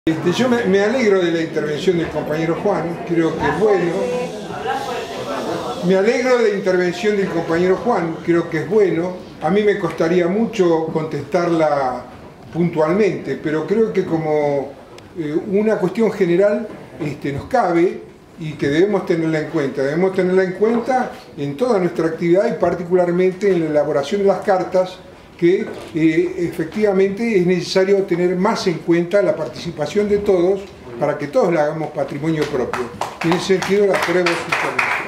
Yo me alegro de la intervención del compañero Juan, creo que es bueno. Me alegro de la intervención del compañero Juan, creo que es bueno. A mí me costaría mucho contestarla puntualmente, pero creo que como una cuestión general nos cabe y que debemos tenerla en cuenta. Debemos tenerla en cuenta en toda nuestra actividad y particularmente en la elaboración de las cartas, que efectivamente es necesario tener más en cuenta la participación de todos para que todos le hagamos patrimonio propio. En ese sentido la apruebo su intervención.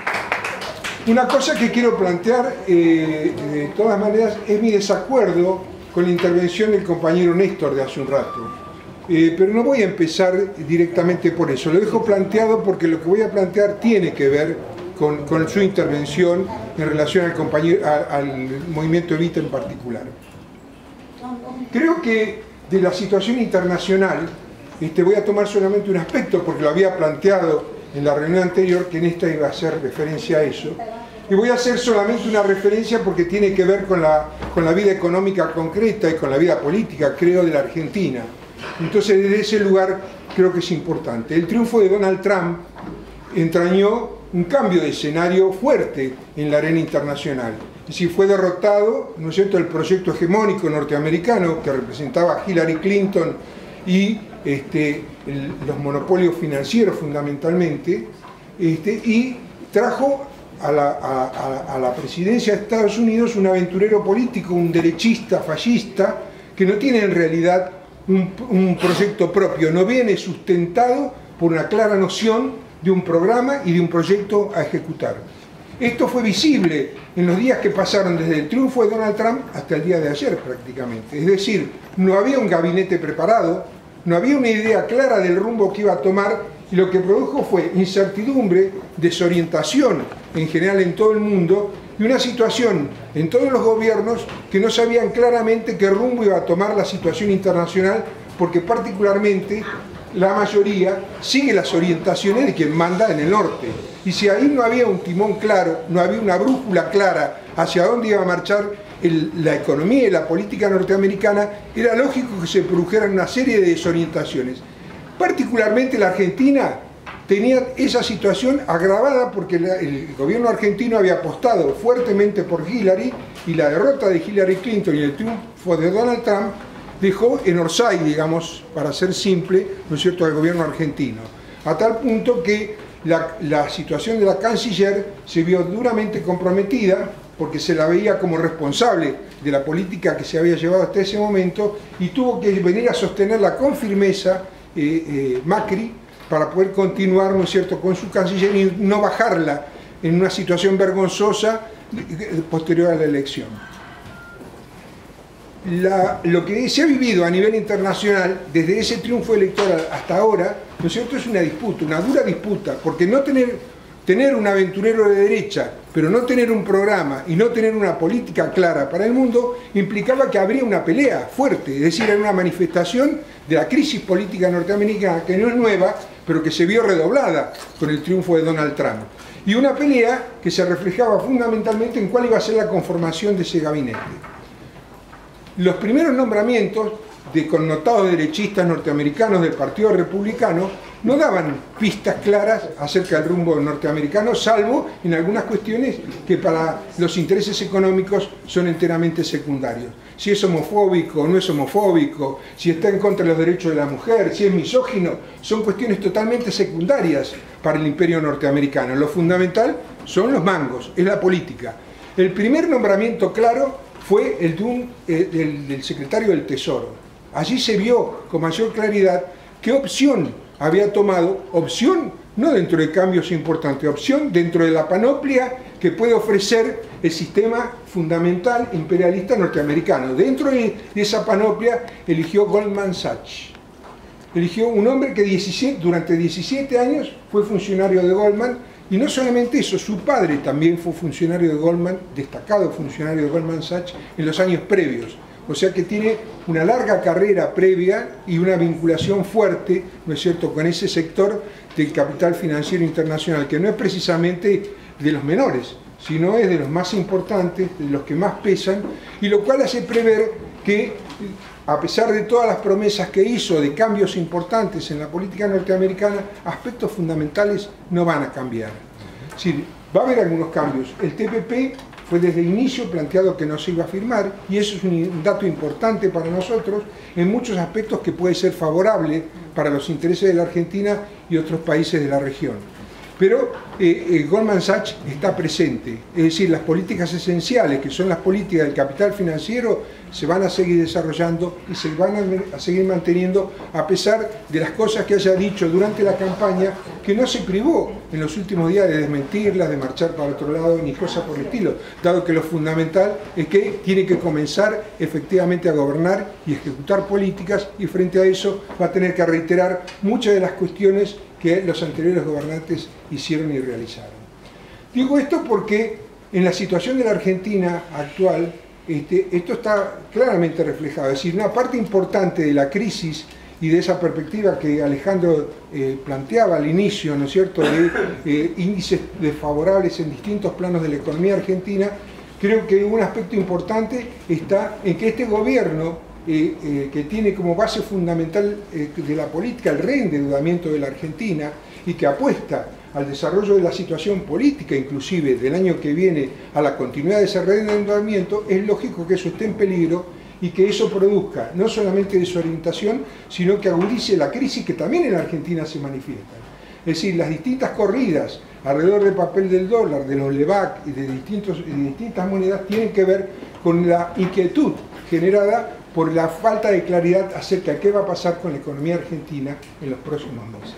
Una cosa que quiero plantear de todas maneras es mi desacuerdo con la intervención del compañero Néstor de hace un rato. Pero no voy a empezar directamente por eso, lo dejo planteado porque lo que voy a plantear tiene que ver con su intervención en relación al movimiento Evita en particular. Creo que de la situación internacional, voy a tomar solamente un aspecto porque lo había planteado en la reunión anterior, que en esta iba a hacer referencia a eso, y voy a hacer solamente una referencia porque tiene que ver con la vida económica concreta y con la vida política, creo, de la Argentina. Entonces, desde ese lugar creo que es importante. El triunfo de Donald Trump entrañó un cambio de escenario fuerte en la arena internacional. Y si fue derrotado, ¿no es cierto?, el proyecto hegemónico norteamericano que representaba a Hillary Clinton y los monopolios financieros fundamentalmente, y trajo a la presidencia de Estados Unidos un aventurero político, un derechista fascista, que no tiene en realidad un proyecto propio, no viene sustentado por una clara noción de un programa y de un proyecto a ejecutar. Esto fue visible en los días que pasaron desde el triunfo de Donald Trump hasta el día de ayer prácticamente. Es decir, no había un gabinete preparado, no había una idea clara del rumbo que iba a tomar, y lo que produjo fue incertidumbre, desorientación en general en todo el mundo, y una situación en todos los gobiernos que no sabían claramente qué rumbo iba a tomar la situación internacional, porque particularmente la mayoría sigue las orientaciones de quien manda en el norte. Y si ahí no había un timón claro, no había una brújula clara hacia dónde iba a marchar la economía y la política norteamericana, era lógico que se produjeran una serie de desorientaciones. Particularmente la Argentina tenía esa situación agravada porque el gobierno argentino había apostado fuertemente por Hillary, y la derrota de Hillary Clinton y el triunfo de Donald Trump dejó en orsay, digamos, para ser simple, ¿no es cierto?, al gobierno argentino, a tal punto que la situación de la canciller se vio duramente comprometida porque se la veía como responsable de la política que se había llevado hasta ese momento, y tuvo que venir a sostenerla con firmeza Macri para poder continuar, ¿no es cierto?, con su canciller y no bajarla en una situación vergonzosa posterior a la elección. Lo que se ha vivido a nivel internacional desde ese triunfo electoral hasta ahora, ¿no es cierto?, es una disputa, una dura disputa, porque no tener un aventurero de derecha, pero no tener un programa y no tener una política clara para el mundo, implicaba que habría una pelea fuerte, es decir, era una manifestación de la crisis política norteamericana, que no es nueva, pero que se vio redoblada con el triunfo de Donald Trump. Y una pelea que se reflejaba fundamentalmente en cuál iba a ser la conformación de ese gabinete. Los primeros nombramientos de connotados derechistas norteamericanos del Partido Republicano no daban pistas claras acerca del rumbo norteamericano, salvo en algunas cuestiones que para los intereses económicos son enteramente secundarios. Si es homofóbico o no es homofóbico, si está en contra de los derechos de la mujer, si es misógino, son cuestiones totalmente secundarias para el imperio norteamericano. Lo fundamental son los mangos, es la política. El primer nombramiento claro fue el del secretario del Tesoro. Allí se vio con mayor claridad qué opción había tomado, opción no dentro de cambios importantes, opción dentro de la panoplia que puede ofrecer el sistema fundamental imperialista norteamericano. Dentro de esa panoplia eligió Goldman Sachs. Eligió un hombre que durante 17 años fue funcionario de Goldman. Y no solamente eso, su padre también fue funcionario de Goldman, destacado funcionario de Goldman Sachs en los años previos. O sea que tiene una larga carrera previa y una vinculación fuerte, ¿no es cierto?, con ese sector del capital financiero internacional, que no es precisamente de los menores, sino es de los más importantes, de los que más pesan, y lo cual hace prever que a pesar de todas las promesas que hizo de cambios importantes en la política norteamericana, aspectos fundamentales no van a cambiar. Es decir, va a haber algunos cambios. El TPP fue desde el inicio planteado que no se iba a firmar, y eso es un dato importante para nosotros en muchos aspectos que puede ser favorable para los intereses de la Argentina y otros países de la región. Pero Goldman Sachs está presente, es decir, las políticas esenciales, que son las políticas del capital financiero, se van a seguir desarrollando y se van a seguir manteniendo a pesar de las cosas que haya dicho durante la campaña, que no se privó en los últimos días de desmentirlas, de marchar para otro lado, ni cosas por el estilo, dado que lo fundamental es que tiene que comenzar efectivamente a gobernar y ejecutar políticas, y frente a eso va a tener que reiterar muchas de las cuestiones que los anteriores gobernantes hicieron y realizaron. Digo esto porque en la situación de la Argentina actual, esto está claramente reflejado. Es decir, una parte importante de la crisis y de esa perspectiva que Alejandro planteaba al inicio, ¿no es cierto?, de índices desfavorables en distintos planos de la economía argentina, creo que un aspecto importante está en que este gobierno, que tiene como base fundamental de la política el reendeudamiento de la Argentina y que apuesta al desarrollo de la situación política, inclusive del año que viene, a la continuidad de ese reendeudamiento, es lógico que eso esté en peligro y que eso produzca no solamente desorientación, sino que agudice la crisis que también en la Argentina se manifiesta. Es decir, las distintas corridas alrededor del papel del dólar, de los LEVAC y de distintas monedas tienen que ver con la inquietud generada por la falta de claridad acerca de qué va a pasar con la economía argentina en los próximos meses.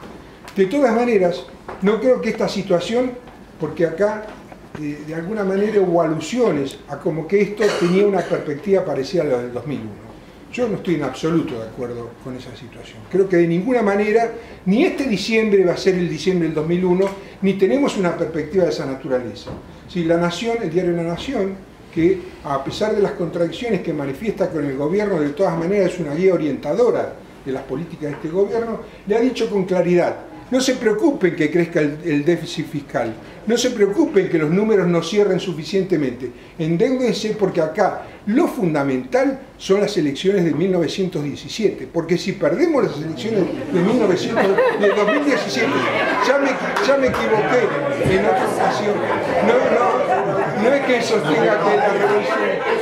De todas maneras, no creo que esta situación, porque acá de alguna manera hubo alusiones a como que esto tenía una perspectiva parecida a la del 2001. Yo no estoy en absoluto de acuerdo con esa situación. Creo que de ninguna manera, ni este diciembre va a ser el diciembre del 2001, ni tenemos una perspectiva de esa naturaleza. Si La Nación, el diario La Nación, que a pesar de las contradicciones que manifiesta con el gobierno, de todas maneras es una guía orientadora de las políticas de este gobierno, le ha dicho con claridad: no se preocupen que crezca el déficit fiscal, no se preocupen que los números no cierren suficientemente, endéudense porque acá lo fundamental son las elecciones de 1917, porque si perdemos las elecciones de 2017, ya me equivoqué en otra ocasión, no es que sostenga que la revolución,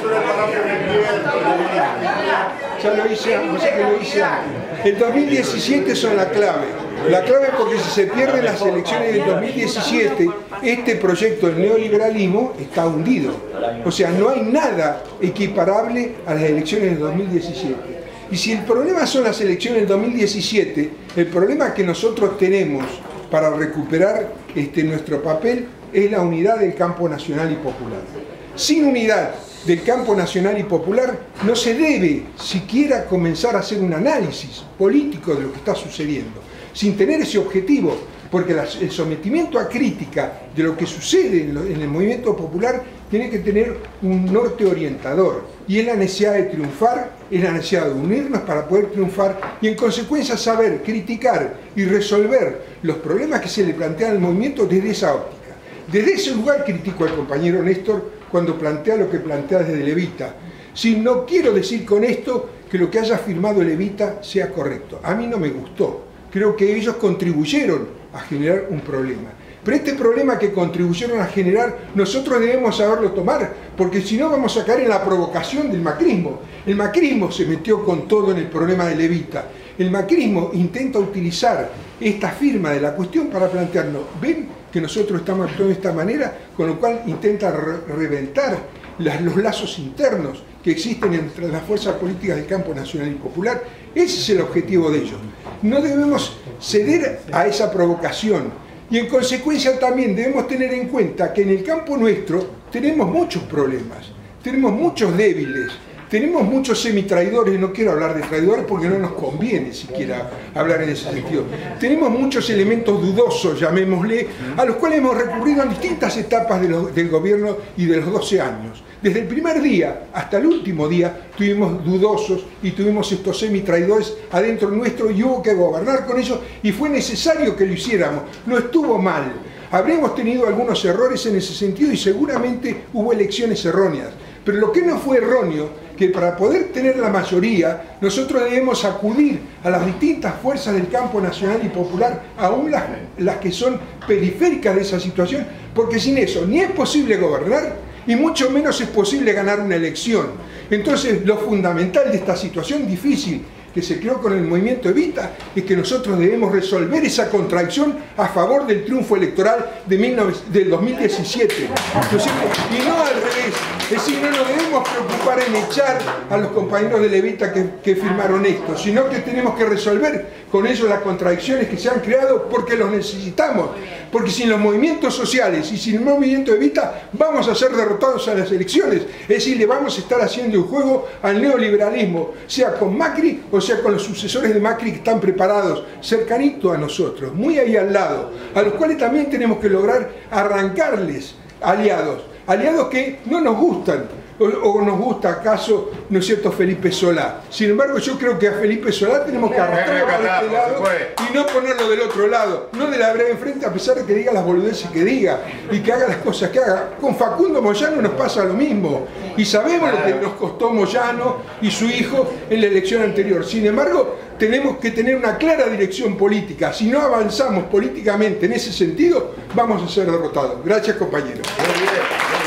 ya lo hice, no sé que lo hice antes. El 2017 son la clave porque si se pierden las elecciones del 2017, este proyecto del neoliberalismo está hundido. O sea, no hay nada equiparable a las elecciones del 2017. Y si el problema son las elecciones del 2017, el problema que nosotros tenemos para recuperar nuestro papel es la unidad del campo nacional y popular. Sin unidad del campo nacional y popular no se debe siquiera comenzar a hacer un análisis político de lo que está sucediendo, sin tener ese objetivo, porque el sometimiento a crítica de lo que sucede en el movimiento popular tiene que tener un norte orientador, y es la necesidad de triunfar, es la necesidad de unirnos para poder triunfar y en consecuencia saber criticar y resolver los problemas que se le plantean al movimiento desde esa óptica. Desde ese lugar critico al compañero Néstor cuando plantea lo que plantea desde Levita. Si no quiero decir con esto que lo que haya firmado Levita sea correcto. A mí no me gustó. Creo que ellos contribuyeron a generar un problema. Pero este problema que contribuyeron a generar, nosotros debemos saberlo tomar, porque si no vamos a caer en la provocación del macrismo. El macrismo se metió con todo en el problema de Levita. El macrismo intenta utilizar esta firma de la cuestión para plantearnos, ven que nosotros estamos actuando de esta manera, con lo cual intenta reventar los lazos internos que existen entre las fuerzas políticas del campo nacional y popular. Ese es el objetivo de ellos. No debemos ceder a esa provocación y en consecuencia también debemos tener en cuenta que en el campo nuestro tenemos muchos problemas, tenemos muchos débiles, tenemos muchos semitraidores, no quiero hablar de traidores porque no nos conviene siquiera hablar en ese sentido. Tenemos muchos elementos dudosos, llamémosle, a los cuales hemos recurrido en distintas etapas del gobierno y de los 12 años. Desde el primer día hasta el último día tuvimos dudosos y tuvimos estos semitraidores adentro nuestro y hubo que gobernar con ellos y fue necesario que lo hiciéramos, no estuvo mal. Habremos tenido algunos errores en ese sentido y seguramente hubo elecciones erróneas, pero lo que no fue erróneo, que para poder tener la mayoría, nosotros debemos acudir a las distintas fuerzas del campo nacional y popular, aún las que son periféricas de esa situación, porque sin eso ni es posible gobernar, y mucho menos es posible ganar una elección. Entonces, lo fundamental de esta situación difícil que se creó con el movimiento Evita es que nosotros debemos resolver esa contradicción a favor del triunfo electoral del 2017, y no al revés. Es decir, no nos debemos preocupar en echar a los compañeros de Evita que firmaron esto, sino que tenemos que resolver con ellos las contradicciones que se han creado, porque los necesitamos, porque sin los movimientos sociales y sin el movimiento Evita vamos a ser derrotados a las elecciones. Es decir, le vamos a estar haciendo un juego al neoliberalismo, sea con Macri o sea con los sucesores de Macri, que están preparados, cercanito a nosotros, muy ahí al lado, a los cuales también tenemos que lograr arrancarles aliados que no nos gustan, o nos gusta acaso, ¿no es cierto?, Felipe Solá. Sin embargo, yo creo que a Felipe Solá tenemos que arrastrarlo para este lado y no ponerlo del otro lado, no de la vereda enfrente, a pesar de que diga las boludeces que diga y que haga las cosas que haga. Con Facundo Moyano nos pasa lo mismo, y sabemos lo que nos costó Moyano y su hijo en la elección anterior. Sin embargo, tenemos que tener una clara dirección política. Si no avanzamos políticamente en ese sentido, vamos a ser derrotados. Gracias, compañeros.